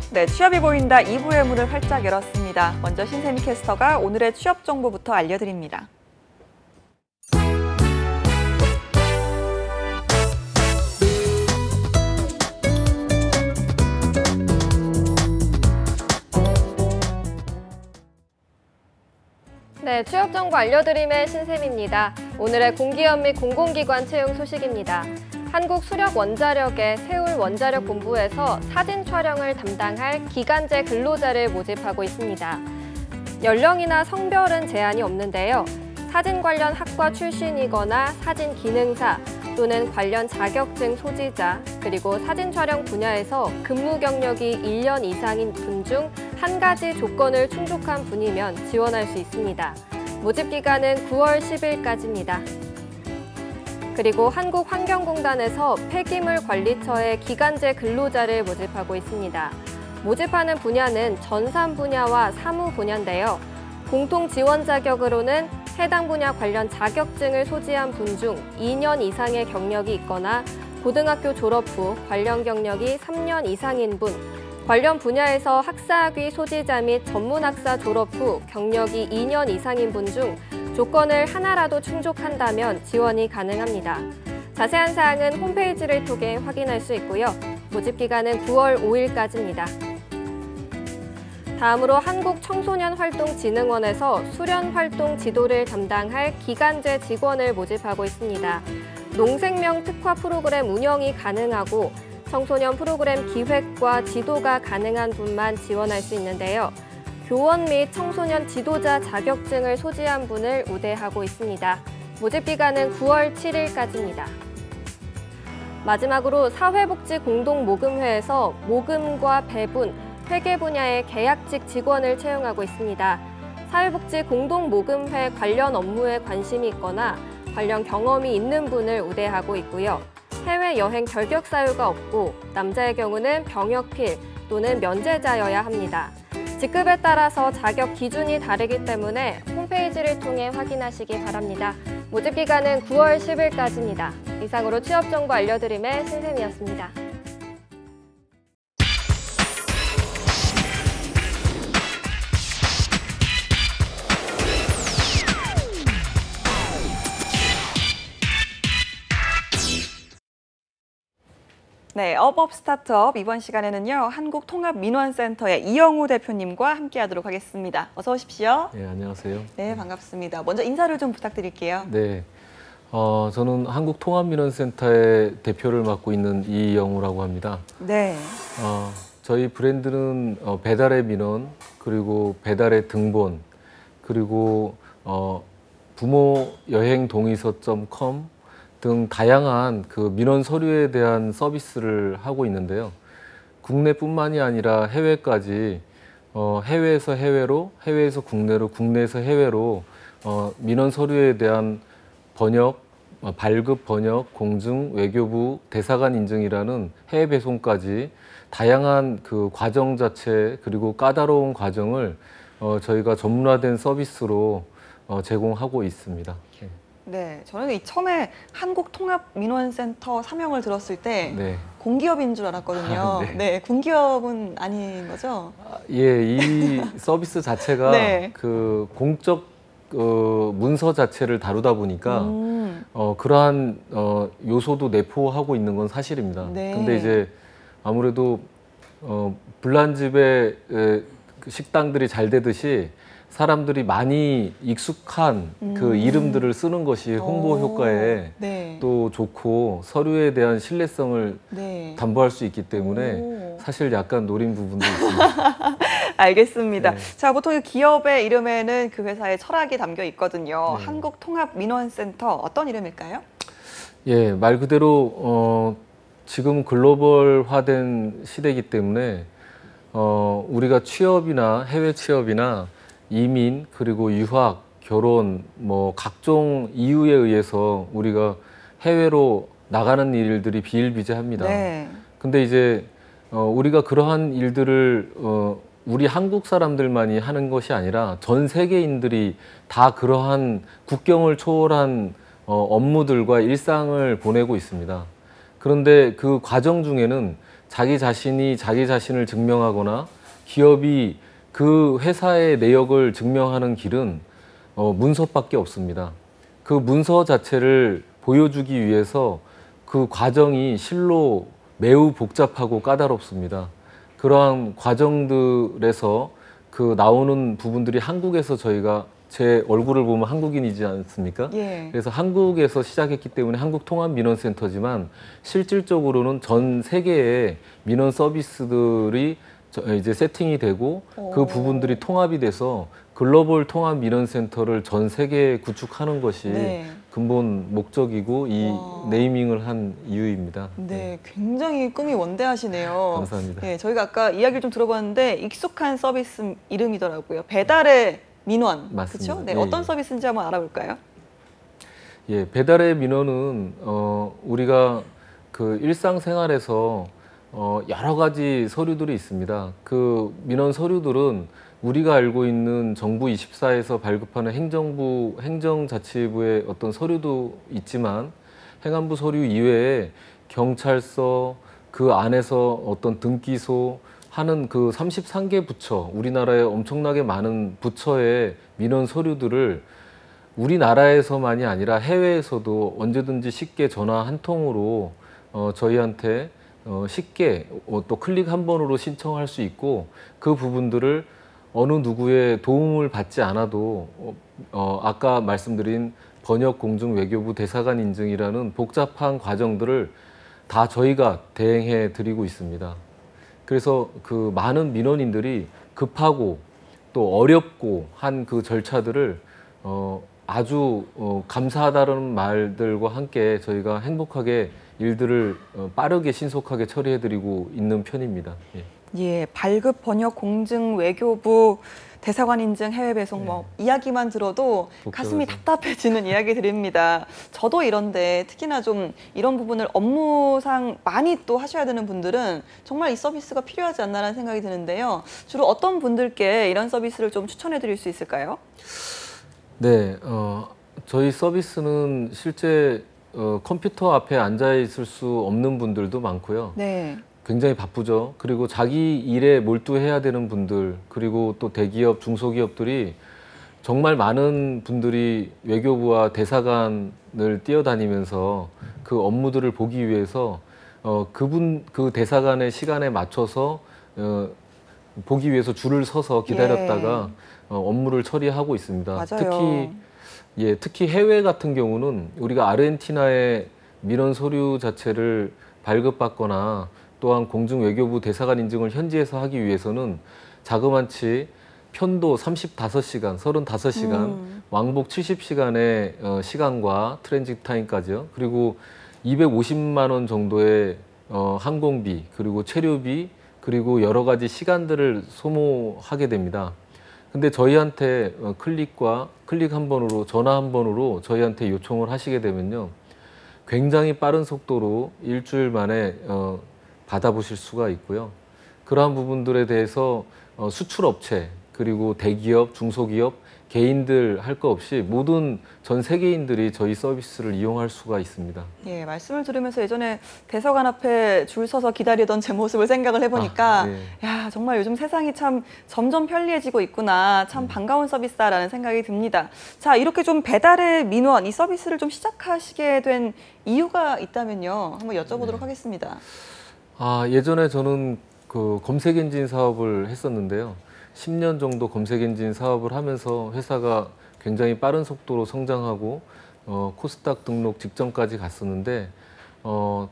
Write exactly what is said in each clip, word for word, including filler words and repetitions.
네, 취업이 보인다 이 부의 문을 활짝 열었습니다. 먼저 신세미 캐스터가 오늘의 취업 정보부터 알려드립니다. 네, 취업 정보 알려드림의 신세미입니다. 오늘의 공기업 및 공공기관 채용 소식입니다. 한국수력원자력의 세울원자력본부에서 사진 촬영을 담당할 기간제 근로자를 모집하고 있습니다. 연령이나 성별은 제한이 없는데요. 사진 관련 학과 출신이거나 사진 기능사 또는 관련 자격증 소지자, 그리고 사진 촬영 분야에서 근무 경력이 일 년 이상인 분 중 한 가지 조건을 충족한 분이면 지원할 수 있습니다. 모집 기간은 구월 십일까지입니다. 그리고 한국환경공단에서 폐기물 관리처의 기간제 근로자를 모집하고 있습니다. 모집하는 분야는 전산 분야와 사무 분야인데요. 공통 지원 자격으로는 해당 분야 관련 자격증을 소지한 분 중 이 년 이상의 경력이 있거나 고등학교 졸업 후 관련 경력이 삼 년 이상인 분, 관련 분야에서 학사학위 소지자 및 전문학사 졸업 후 경력이 이 년 이상인 분 중 조건을 하나라도 충족한다면 지원이 가능합니다. 자세한 사항은 홈페이지를 통해 확인할 수 있고요. 모집 기간은 구월 오일까지입니다. 다음으로 한국청소년활동진흥원에서 수련활동 지도를 담당할 기간제 직원을 모집하고 있습니다. 농생명 특화 프로그램 운영이 가능하고 청소년 프로그램 기획과 지도가 가능한 분만 지원할 수 있는데요. 교원 및 청소년 지도자 자격증을 소지한 분을 우대하고 있습니다. 모집 기간은 구월 칠일까지입니다. 마지막으로 사회복지공동모금회에서 모금과 배분, 회계 분야의 계약직 직원을 채용하고 있습니다. 사회복지공동모금회 관련 업무에 관심이 있거나 관련 경험이 있는 분을 우대하고 있고요. 해외여행 결격 사유가 없고 남자의 경우는 병역필 또는 면제자여야 합니다. 직급에 따라서 자격 기준이 다르기 때문에 홈페이지를 통해 확인하시기 바랍니다. 모집 기간은 구월 십일까지입니다. 이상으로 취업 정보 알려드림의 신세미였습니다. 네, 업업 스타트업 이번 시간에는요. 한국통합민원센터의 이영우 대표님과 함께하도록 하겠습니다. 어서 오십시오. 네, 안녕하세요. 네, 반갑습니다. 먼저 인사를 좀 부탁드릴게요. 네, 어, 저는 한국통합민원센터의 대표를 맡고 있는 이영우라고 합니다. 네. 어, 저희 브랜드는 어, 배달의 민원, 그리고 배달의 등본, 그리고 어, 부모 여행 동의서 점 컴 등 다양한 그 민원 서류에 대한 서비스를 하고 있는데요. 국내뿐만이 아니라 해외까지 어, 해외에서 해외로, 해외에서 국내로, 국내에서 해외로 어, 민원 서류에 대한 번역, 어, 발급 번역, 공증, 외교부, 대사관 인증이라는 해외 배송까지 다양한 그 과정 자체 그리고 까다로운 과정을 어, 저희가 전문화된 서비스로 어, 제공하고 있습니다. 네, 저는 이 처음에 한국통합민원센터 사명을 들었을 때 네. 공기업인 줄 알았거든요. 아, 네. 네, 공기업은 아닌 거죠? 아, 예, 이 서비스 자체가 네. 그 공적 어, 문서 자체를 다루다 보니까 음. 어, 그러한 어, 요소도 내포하고 있는 건 사실입니다. 네. 근데 이제 아무래도 어, 불난집에 에, 식당들이 잘 되듯이 사람들이 많이 익숙한 음. 그 이름들을 쓰는 것이 홍보 효과에 네. 또 좋고 서류에 대한 신뢰성을 네. 담보할 수 있기 때문에 오. 사실 약간 노린 부분도 있습니다. 알겠습니다. 네. 자, 보통 기업의 이름에는 그 회사의 철학이 담겨 있거든요. 네. 한국통합민원센터 어떤 이름일까요? 예, 말 그대로 어, 지금 글로벌화된 시대이기 때문에 어, 우리가 취업이나 해외 취업이나 이민, 그리고 유학, 결혼, 뭐 각종 이유에 의해서 우리가 해외로 나가는 일들이 비일비재합니다. 네. 근데 이제 어, 우리가 그러한 일들을 어, 우리 한국 사람들만이 하는 것이 아니라 전 세계인들이 다 그러한 국경을 초월한 어, 업무들과 일상을 보내고 있습니다. 그런데 그 과정 중에는 자기 자신이 자기 자신을 증명하거나 기업이 그 회사의 내역을 증명하는 길은 어, 문서밖에 없습니다. 그 문서 자체를 보여주기 위해서 그 과정이 실로 매우 복잡하고 까다롭습니다. 그러한 과정들에서 그 나오는 부분들이 한국에서 저희가 제 얼굴을 보면 한국인이지 않습니까? 예. 그래서 한국에서 시작했기 때문에 한국통합민원센터지만 실질적으로는 전 세계의 민원 서비스들이 저- 이제 세팅이 되고 그 오. 부분들이 통합이 돼서 글로벌 통합민원센터를 전 세계에 구축하는 것이 네. 근본 목적이고 이 와. 네이밍을 한 이유입니다. 네, 굉장히 꿈이 원대하시네요. 감사합니다. 예, 저희가 아까 이야기를 좀 들어봤는데 익숙한 서비스 이름이더라고요. 배달의 민원. 맞습니다. 그렇죠? 네, 예, 어떤 예. 서비스인지 한번 알아볼까요? 예, 배달의 민원은 어, 우리가 그 일상생활에서 어, 여러 가지 서류들이 있습니다. 그 민원 서류들은 우리가 알고 있는 정부 이십사에서 발급하는 행정부, 행정자치부의 어떤 서류도 있지만 행안부 서류 이외에 경찰서 그 안에서 어떤 등기소 하는 그 삼십삼 개 부처, 우리나라에 엄청나게 많은 부처의 민원 서류들을 우리나라에서만이 아니라 해외에서도 언제든지 쉽게 전화 한 통으로 어, 저희한테 어, 쉽게 어, 또 클릭 한 번으로 신청할 수 있고 그 부분들을 어느 누구의 도움을 받지 않아도 어, 어, 아까 말씀드린 번역 공증 외교부 대사관 인증이라는 복잡한 과정들을 다 저희가 대행해 드리고 있습니다. 그래서 그 많은 민원인들이 급하고 또 어렵고 한 그 절차들을 어, 아주 어, 감사하다는 말들과 함께 저희가 행복하게 일들을 어, 빠르게 신속하게 처리해드리고 있는 편입니다. 예. 예, 발급 번역 공증 외교부 대사관 인증 해외 배송 뭐 이야기만 들어도 가슴이 복잡하죠. 답답해지는 이야기들입니다. 저도 이런데 특히나 좀 이런 부분을 업무상 많이 또 하셔야 되는 분들은 정말 이 서비스가 필요하지 않나라는 생각이 드는데요. 주로 어떤 분들께 이런 서비스를 좀 추천해 드릴 수 있을까요? 네, 어, 저희 서비스는 실제 어, 컴퓨터 앞에 앉아 있을 수 없는 분들도 많고요. 네. 굉장히 바쁘죠. 그리고 자기 일에 몰두해야 되는 분들, 그리고 또 대기업, 중소기업들이 정말 많은 분들이 외교부와 대사관을 뛰어다니면서 그 업무들을 보기 위해서 어, 그분, 그 대사관의 시간에 맞춰서 어, 보기 위해서 줄을 서서 기다렸다가 어, 업무를 처리하고 있습니다. 맞아요. 특히 예, 특히 해외 같은 경우는 우리가 아르헨티나의 민원 서류 자체를 발급받거나 또한 공증 외교부 대사관 인증을 현지에서 하기 위해서는 자그마치 편도 삼십오 시간, 삼십오 시간, 음. 왕복 칠십 시간의 어, 시간과 트랜짓 타임까지요. 그리고 이백오십만 원 정도의 어, 항공비, 그리고 체류비, 그리고 여러 가지 시간들을 소모하게 됩니다. 근데 저희한테 어, 클릭과 클릭 한 번으로, 전화 한 번으로 저희한테 요청을 하시게 되면요. 굉장히 빠른 속도로 일주일 만에 어, 받아보실 수가 있고요. 그러한 부분들에 대해서 어, 수출업체, 그리고 대기업, 중소기업, 개인들 할 거 없이 모든 전 세계인들이 저희 서비스를 이용할 수가 있습니다. 예, 말씀을 들으면서 예전에 대사관 앞에 줄 서서 기다리던 제 모습을 생각을 해보니까 아, 네. 야, 정말 요즘 세상이 참 점점 편리해지고 있구나. 참 반가운 서비스다라는 생각이 듭니다. 자, 이렇게 좀 배달의 민원 이 서비스를 좀 시작하시게 된 이유가 있다면요. 한번 여쭤보도록 네. 하겠습니다. 아, 예전에 저는 그 검색 엔진 사업을 했었는데요. 십 년 정도 검색 엔진 사업을 하면서 회사가 굉장히 빠른 속도로 성장하고 어, 코스닥 등록 직전까지 갔었는데 어,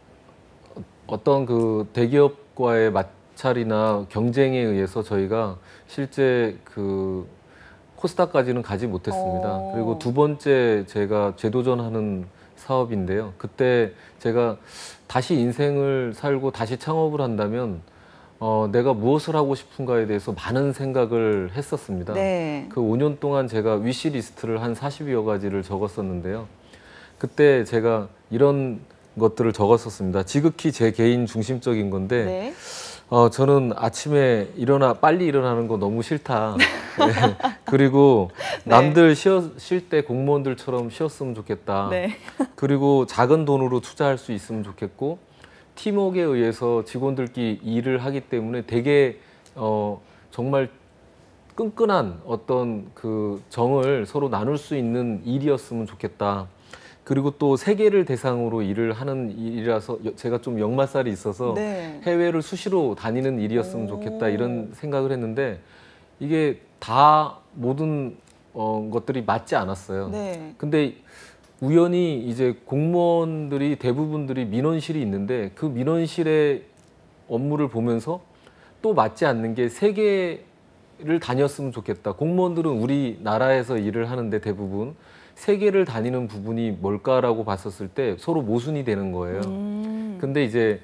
어떤 그 대기업과의 마찰이나 경쟁에 의해서 저희가 실제 그 코스닥까지는 가지 못했습니다. 오. 그리고 두 번째 제가 재도전하는 사업인데요. 그때 제가 다시 인생을 살고 다시 창업을 한다면 어, 내가 무엇을 하고 싶은가에 대해서 많은 생각을 했었습니다. 네. 그 오 년 동안 제가 위시리스트를 한 사십여 가지를 적었었는데요. 그때 제가 이런 것들을 적었었습니다. 지극히 제 개인 중심적인 건데 네. 어, 저는 아침에 일어나 빨리 일어나는 거 너무 싫다. 네. 그리고 네. 남들 쉴 때 공무원들처럼 쉬었으면 좋겠다. 네. 그리고 작은 돈으로 투자할 수 있으면 좋겠고 팀워크에 의해서 직원들끼리 일을 하기 때문에 되게 어, 정말 끈끈한 어떤 그 정을 서로 나눌 수 있는 일이었으면 좋겠다. 그리고 또 세계를 대상으로 일을 하는 일이라서 여- 제가 좀 역마살이 있어서 네. 해외를 수시로 다니는 일이었으면 오. 좋겠다 이런 생각을 했는데 이게 다 모든 어, 것들이 맞지 않았어요. 네. 근데 우연히 이제 공무원들이 대부분들이 민원실이 있는데 그 민원실의 업무를 보면서 또 맞지 않는 게 세계를 다녔으면 좋겠다. 공무원들은 우리나라에서 일을 하는데 대부분 세계를 다니는 부분이 뭘까라고 봤었을 때 서로 모순이 되는 거예요. 음. 근데 이제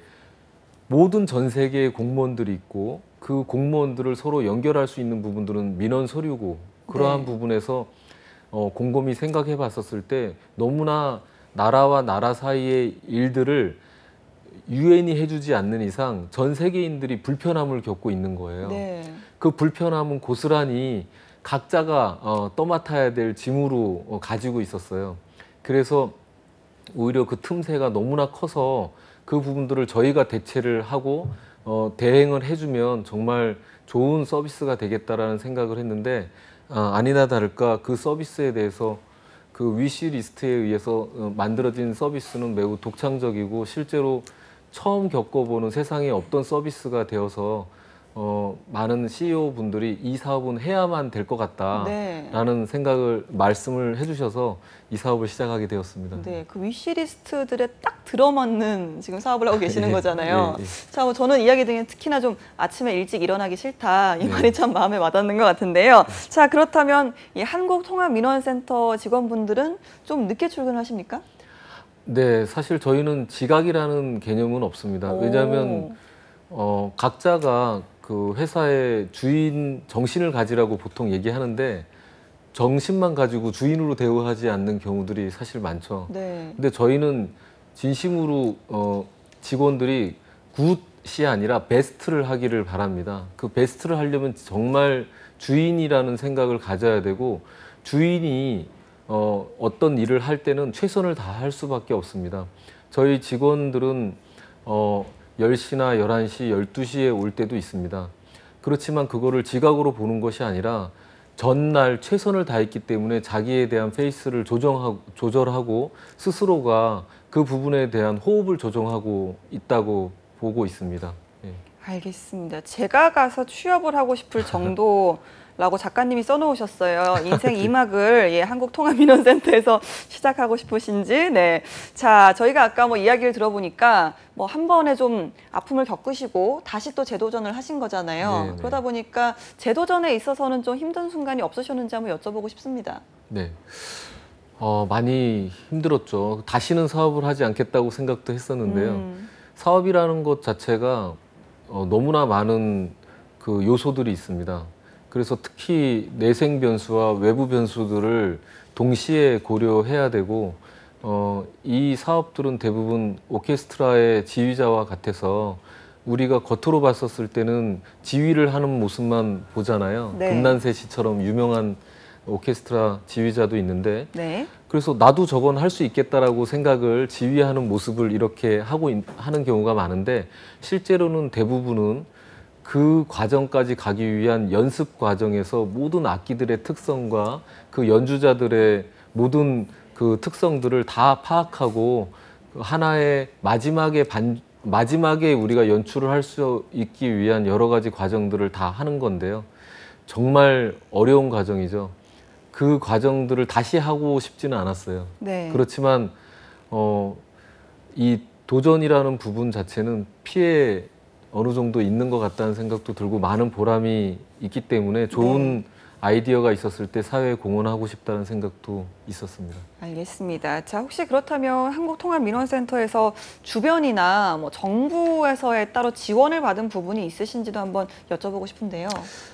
모든 전 세계의 공무원들이 있고 그 공무원들을 서로 연결할 수 있는 부분들은 민원 서류고 그러한 네. 부분에서 어, 곰곰이 생각해 봤었을 때 너무나 나라와 나라 사이의 일들을 유엔이 해주지 않는 이상 전 세계인들이 불편함을 겪고 있는 거예요. 네. 그 불편함은 고스란히 각자가 어, 떠맡아야 될 짐으로 어, 가지고 있었어요. 그래서 오히려 그 틈새가 너무나 커서 그 부분들을 저희가 대체를 하고 어, 대행을 해주면 정말 좋은 서비스가 되겠다라는 생각을 했는데 아, 아니나 다를까 그 서비스에 대해서 그 위시 리스트에 의해서 어, 만들어진 서비스는 매우 독창적이고 실제로 처음 겪어보는 세상에 없던 서비스가 되어서 어, 많은 씨이오 분들이 이 사업은 해야만 될 것 같다라는 네. 생각을 말씀을 해주셔서 이 사업을 시작하게 되었습니다. 네, 그 위시리스트들에 딱 들어맞는 지금 사업을 하고 계시는 예, 거잖아요. 예, 예. 자, 뭐 저는 이야기 중에 특히나 좀 아침에 일찍 일어나기 싫다 이 네. 말이 참 마음에 와닿는 것 같은데요. 자, 그렇다면 이 한국통합민원센터 직원분들은 좀 늦게 출근하십니까? 네, 사실 저희는 지각이라는 개념은 없습니다. 왜냐하면 오. 어, 각자가 그 회사의 주인 정신을 가지라고 보통 얘기하는데 정신만 가지고 주인으로 대우하지 않는 경우들이 사실 많죠. 네. 근데 저희는 진심으로 어, 직원들이 굿이 아니라 베스트를 하기를 바랍니다. 그 베스트를 하려면 정말 주인이라는 생각을 가져야 되고 주인이 어, 어떤 일을 할 때는 최선을 다할 수밖에 없습니다. 저희 직원들은 어, 열 시나 열한 시, 열두 시에 올 때도 있습니다. 그렇지만 그거를 지각으로 보는 것이 아니라 전날 최선을 다했기 때문에 자기에 대한 페이스를 조정하고, 조절하고 스스로가 그 부분에 대한 호흡을 조정하고 있다고 보고 있습니다. 예. 알겠습니다. 제가 가서 취업을 하고 싶을 정도라고 작가님이 써놓으셨어요. 인생 이 막을 예, 한국통합민원센터에서 시작하고 싶으신지. 네. 자, 저희가 아까 뭐 이야기를 들어보니까 뭐 한 번에 좀 아픔을 겪으시고 다시 또 재도전을 하신 거잖아요. 네네. 그러다 보니까 재도전에 있어서는 좀 힘든 순간이 없으셨는지 한번 여쭤보고 싶습니다. 네. 어, 많이 힘들었죠. 다시는 사업을 하지 않겠다고 생각도 했었는데요. 음, 사업이라는 것 자체가 어, 너무나 많은 그 요소들이 있습니다. 그래서 특히 내생 변수와 외부 변수들을 동시에 고려해야 되고 어, 이 사업들은 대부분 오케스트라의 지휘자와 같아서 우리가 겉으로 봤었을 때는 지휘를 하는 모습만 보잖아요. 네. 금난세시처럼 유명한 오케스트라 지휘자도 있는데 네. 그래서 나도 저건 할 수 있겠다라고 생각을 지휘하는 모습을 이렇게 하고 있, 하는 경우가 많은데 실제로는 대부분은 그 과정까지 가기 위한 연습 과정에서 모든 악기들의 특성과 그 연주자들의 모든 그 특성들을 다 파악하고 그 하나의 마지막에 반, 마지막에 우리가 연출을 할 수 있기 위한 여러 가지 과정들을 다 하는 건데요. 정말 어려운 과정이죠. 그 과정들을 다시 하고 싶지는 않았어요. 네. 그렇지만 어, 이 도전이라는 부분 자체는 피해 어느 정도 있는 것 같다는 생각도 들고 많은 보람이 있기 때문에 좋은 네. 아이디어가 있었을 때 사회에 공헌하고 싶다는 생각도 있었습니다. 알겠습니다. 자, 혹시 그렇다면 한국통합민원센터에서 주변이나 뭐 정부에서의 따로 지원을 받은 부분이 있으신지도 한번 여쭤보고 싶은데요.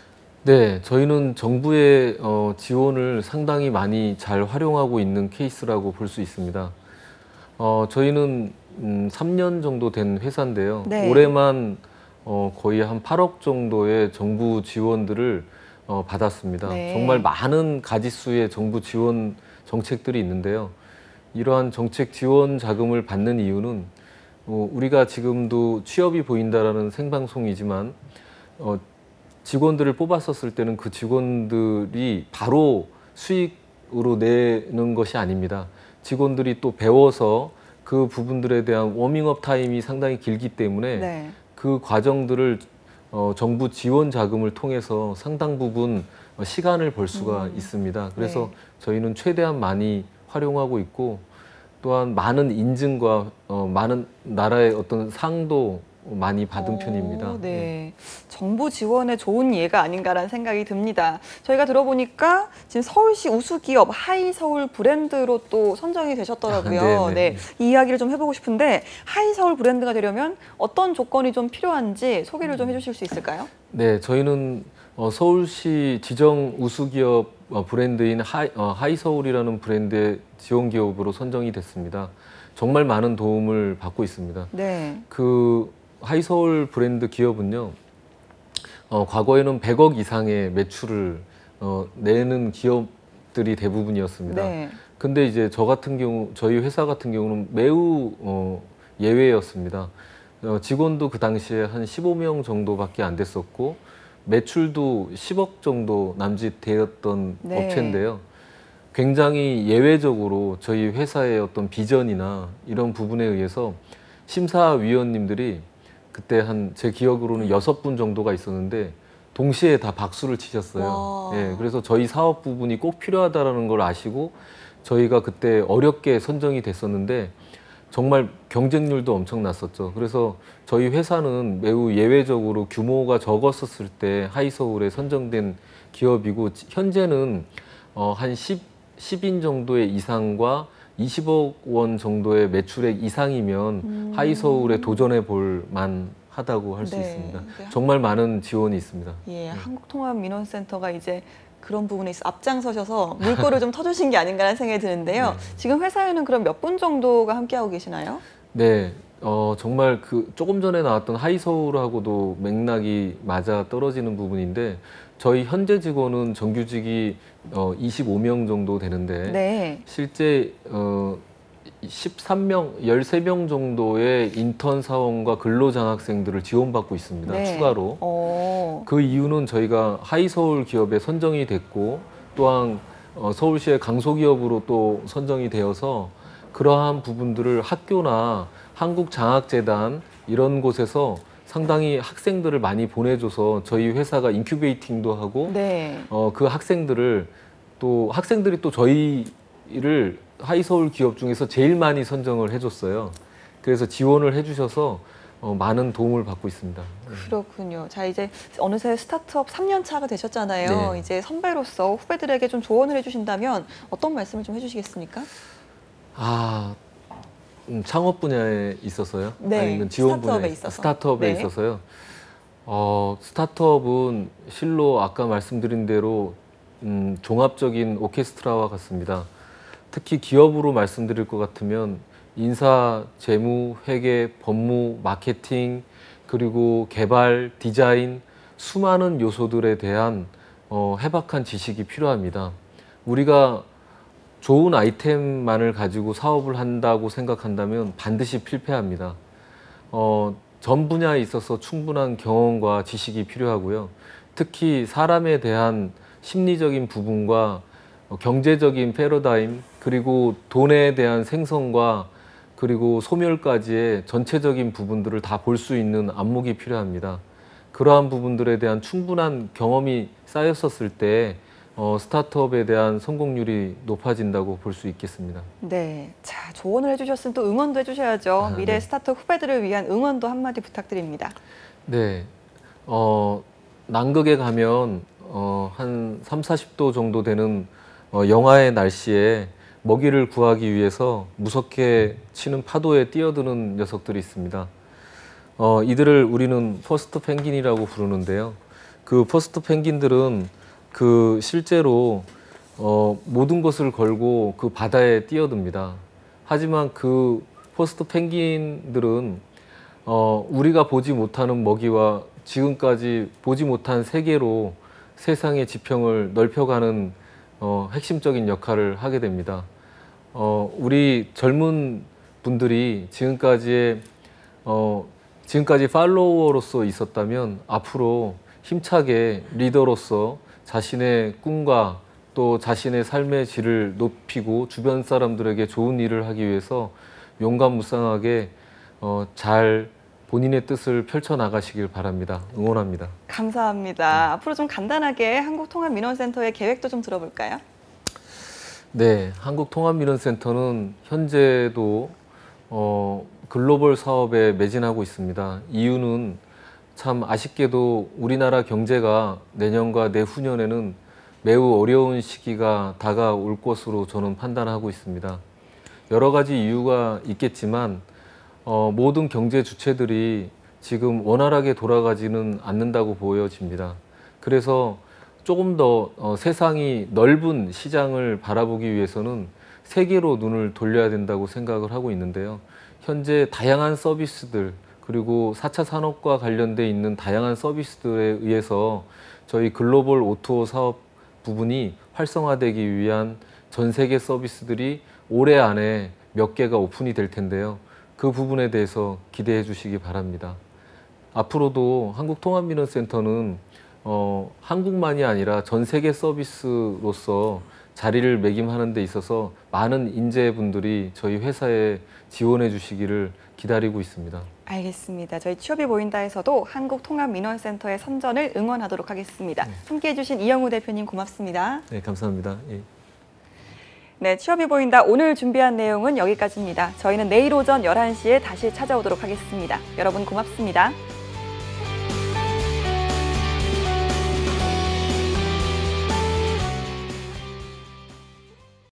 네, 저희는 정부의 어, 지원을 상당히 많이 잘 활용하고 있는 케이스라고 볼 수 있습니다. 어, 저희는 음, 삼 년 정도 된 회사인데요. 네. 올해만 어, 거의 한 팔억 정도의 정부 지원들을 어, 받았습니다. 네. 정말 많은 가지수의 정부 지원 정책들이 있는데요. 이러한 정책 지원 자금을 받는 이유는 어, 우리가 지금도 취업이 보인다라는 생방송이지만 어, 직원들을 뽑았었을 때는 그 직원들이 바로 수익으로 내는 것이 아닙니다. 직원들이 또 배워서 그 부분들에 대한 워밍업 타임이 상당히 길기 때문에 네. 그 과정들을 어, 정부 지원 자금을 통해서 상당 부분 어, 시간을 벌 수가 음. 있습니다. 그래서 네. 저희는 최대한 많이 활용하고 있고 또한 많은 인증과 어, 많은 나라의 어떤 상도 많이 받은 어, 편입니다. 네. 예. 정부 지원의 좋은 예가 아닌가라는 생각이 듭니다. 저희가 들어보니까 지금 서울시 우수기업 하이서울 브랜드로 또 선정이 되셨더라고요. 아, 네, 네, 네. 이 이야기를 좀 해보고 싶은데 하이서울 브랜드가 되려면 어떤 조건이 좀 필요한지 소개를 좀 해주실 수 있을까요? 네, 저희는 어, 서울시 지정 우수기업 어, 브랜드인 하이, 어, 하이서울이라는 브랜드의 지원기업으로 선정이 됐습니다. 정말 많은 도움을 받고 있습니다. 네. 그 하이서울 브랜드 기업은요, 어, 과거에는 백억 이상의 매출을 어, 내는 기업들이 대부분이었습니다. 네. 근데 이제 저 같은 경우, 저희 회사 같은 경우는 매우 어, 예외였습니다. 어, 직원도 그 당시에 한 십오 명 정도밖에 안 됐었고, 매출도 십억 정도 남짓되었던 네. 업체인데요. 굉장히 예외적으로 저희 회사의 어떤 비전이나 이런 부분에 의해서 심사위원님들이 그때 한 제 기억으로는 여섯 분 정도가 있었는데 동시에 다 박수를 치셨어요. 와. 예, 그래서 저희 사업 부분이 꼭 필요하다라는 걸 아시고 저희가 그때 어렵게 선정이 됐었는데 정말 경쟁률도 엄청났었죠. 그래서 저희 회사는 매우 예외적으로 규모가 적었었을 때 하이서울에 선정된 기업이고 현재는 어, 한 십, 십 인 정도의 이상과 이십억 원 정도의 매출액 이상이면 음. 하이서울에 도전해 볼 만하다고 할 수 네. 있습니다. 네. 정말 많은 지원이 있습니다. 예, 한국통합민원센터가 이제 그런 부분에 있어 앞장서셔서 물꼬를 좀 터주신 게 아닌가라는 생각이 드는데요. 네. 지금 회사에는 그럼 몇 분 정도가 함께하고 계시나요? 네, 어, 정말 그 조금 전에 나왔던 하이서울하고도 맥락이 맞아 떨어지는 부분인데 저희 현재 직원은 정규직이 어, 이십오 명 정도 되는데 네. 실제 어, 십삼 명, 열세 명 정도의 인턴 사원과 근로장학생들을 지원받고 있습니다. 네. 추가로. 어. 그 이유는 저희가 하이서울 기업에 선정이 됐고 또한 어, 서울시의 강소기업으로 또 선정이 되어서 그러한 부분들을 학교나 한국장학재단 이런 곳에서 상당히 학생들을 많이 보내줘서 저희 회사가 인큐베이팅도 하고 네. 어, 그 학생들을 또 학생들이 또 저희를 하이서울 기업 중에서 제일 많이 선정을 해줬어요. 그래서 지원을 해주셔서 어, 많은 도움을 받고 있습니다. 그렇군요. 자, 이제 어느새 스타트업 삼 년 차가 되셨잖아요. 네. 이제 선배로서 후배들에게 좀 조언을 해주신다면 어떤 말씀을 좀 해주시겠습니까? 아, 음, 창업 분야에 있어서요? 네, 아니면 지원 스타트업에 분야에 있어서. 스타트업에 네. 있어서요? 어, 스타트업은 실로 아까 말씀드린 대로 음, 종합적인 오케스트라와 같습니다. 특히 기업으로 말씀드릴 것 같으면 인사, 재무, 회계, 법무, 마케팅, 그리고 개발, 디자인, 수많은 요소들에 대한 어, 해박한 지식이 필요합니다. 우리가 좋은 아이템만을 가지고 사업을 한다고 생각한다면 반드시 필패합니다. 어, 전 분야에 있어서 충분한 경험과 지식이 필요하고요. 특히 사람에 대한 심리적인 부분과 어, 경제적인 패러다임, 그리고 돈에 대한 생성과 그리고 소멸까지의 전체적인 부분들을 다 볼 수 있는 안목이 필요합니다. 그러한 부분들에 대한 충분한 경험이 쌓였었을 때 어, 스타트업에 대한 성공률이 높아진다고 볼 수 있겠습니다. 네. 자, 조언을 해주셨으면 또 응원도 해주셔야죠. 아, 미래 네. 스타트업 후배들을 위한 응원도 한마디 부탁드립니다. 네, 어, 남극에 가면 어, 한 삼, 사십 도 정도 되는 어, 영하의 날씨에 먹이를 구하기 위해서 무섭게 치는 파도에 뛰어드는 녀석들이 있습니다. 어, 이들을 우리는 퍼스트 펭귄이라고 부르는데요. 그 퍼스트 펭귄들은 그 실제로 어, 모든 것을 걸고 그 바다에 뛰어듭니다. 하지만 그 퍼스트 펭귄들은 어, 우리가 보지 못하는 먹이와 지금까지 보지 못한 세계로 세상의 지평을 넓혀가는 어, 핵심적인 역할을 하게 됩니다. 어, 우리 젊은 분들이 지금까지의 어, 지금까지 팔로워로서 있었다면 앞으로 힘차게 리더로서 자신의 꿈과 또 자신의 삶의 질을 높이고 주변 사람들에게 좋은 일을 하기 위해서 용감무쌍하게 어, 잘 본인의 뜻을 펼쳐나가시길 바랍니다. 응원합니다. 감사합니다. 앞으로 좀 간단하게 한국통합민원센터의 계획도 좀 들어볼까요? 네, 한국통합민원센터는 현재도 어, 글로벌 사업에 매진하고 있습니다. 이유는 참 아쉽게도 우리나라 경제가 내년과 내후년에는 매우 어려운 시기가 다가올 것으로 저는 판단하고 있습니다. 여러 가지 이유가 있겠지만 어, 모든 경제 주체들이 지금 원활하게 돌아가지는 않는다고 보여집니다. 그래서 조금 더 어, 세상이 넓은 시장을 바라보기 위해서는 세계로 눈을 돌려야 된다고 생각을 하고 있는데요. 현재 다양한 서비스들 그리고 사 차 산업과 관련돼 있는 다양한 서비스들에 의해서 저희 글로벌 오토 사업 부분이 활성화되기 위한 전 세계 서비스들이 올해 안에 몇 개가 오픈이 될 텐데요. 그 부분에 대해서 기대해 주시기 바랍니다. 앞으로도 한국통합민원센터는 어, 한국만이 아니라 전 세계 서비스로서 자리를 매김하는 데 있어서 많은 인재분들이 저희 회사에 지원해 주시기를 기다리고 있습니다. 알겠습니다. 저희 취업이 보인다에서도 한국통합민원센터의 선전을 응원하도록 하겠습니다. 네. 함께해 주신 이영우 대표님 고맙습니다. 네, 감사합니다. 예. 네, 취업이 보인다 오늘 준비한 내용은 여기까지입니다. 저희는 내일 오전 열한 시에 다시 찾아오도록 하겠습니다. 여러분 고맙습니다.